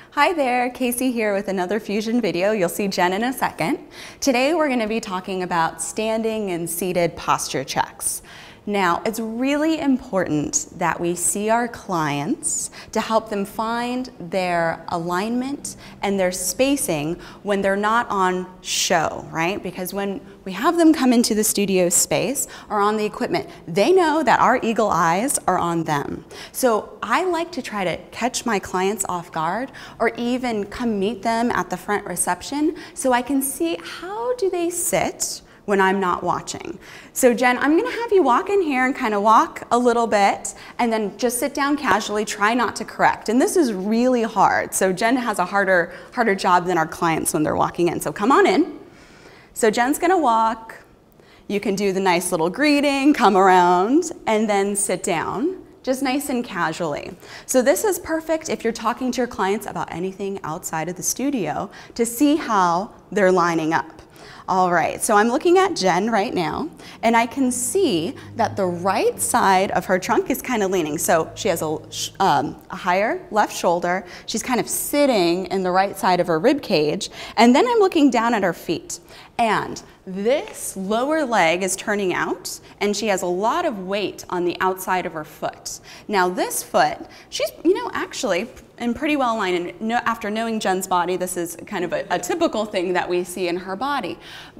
Hi there, Casey here with another Fusion video. You'll see Jen in a second. Today we're going to be talking about standing and seated posture checks. Now, it's really important that we see our clients to help them find their alignment and their spacing when they're not on show, right? Because when we have them come into the studio space or on the equipment, they know that our eagle eyes are on them. So I like to try to catch my clients off guard or even come meet them at the front reception so I can see how do they sit when I'm not watching. So Jen, I'm gonna have you walk in here and kind of walk a little bit and then just sit down casually, try not to correct. And this is really hard. So Jen has a harder job than our clients when they're walking in. So come on in. So Jen's gonna walk. You can do the nice little greeting, come around, and then sit down, just nice and casually. So this is perfect if you're talking to your clients about anything outside of the studio to see how they're lining up. All right, so I'm looking at Jen right now, and I can see that the right side of her trunk is kind of leaning. So she has a higher left shoulder. She's kind of sitting in the right side of her rib cage, and then I'm looking down at her feet. And this lower leg is turning out, and she has a lot of weight on the outside of her foot. Now this foot, she's, actually in pretty well aligned. And after knowing Jen's body, this is kind of a typical thing that we see in her body.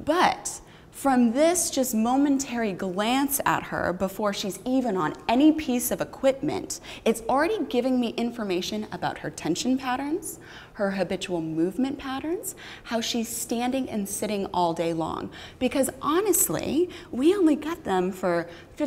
But from this just momentary glance at her before she's even on any piece of equipment, it's already giving me information about her tension patterns, her habitual movement patterns, how she's standing and sitting all day long. Because honestly, we only get them for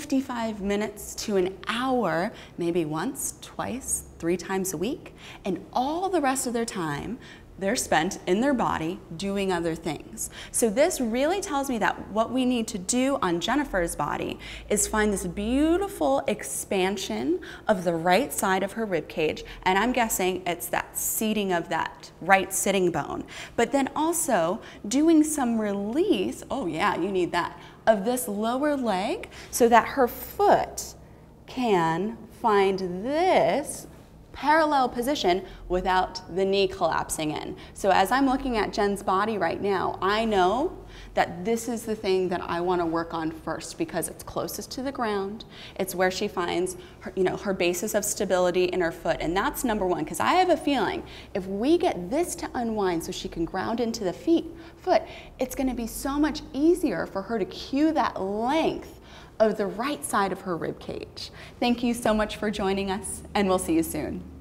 55 minutes to an hour, maybe once, twice, 3 times a week, and all the rest of their time they're spent in their body doing other things. So this really tells me that what we need to do on Jennifer's body is find this beautiful expansion of the right side of her rib cage, and I'm guessing it's that seating of that right sitting bone. But then also doing some release, oh yeah, you need that, of this lower leg so that her foot can find this parallel position without the knee collapsing in. So as I'm looking at Jen's body right now, I know that this is the thing that I want to work on first because it's closest to the ground. It's where she finds her, her basis of stability in her foot, and that's number one, because I have a feeling if we get this to unwind so she can ground into the foot, it's going to be so much easier for her to cue that length of the right side of her rib cage. Thank you so much for joining us, and we'll see you soon.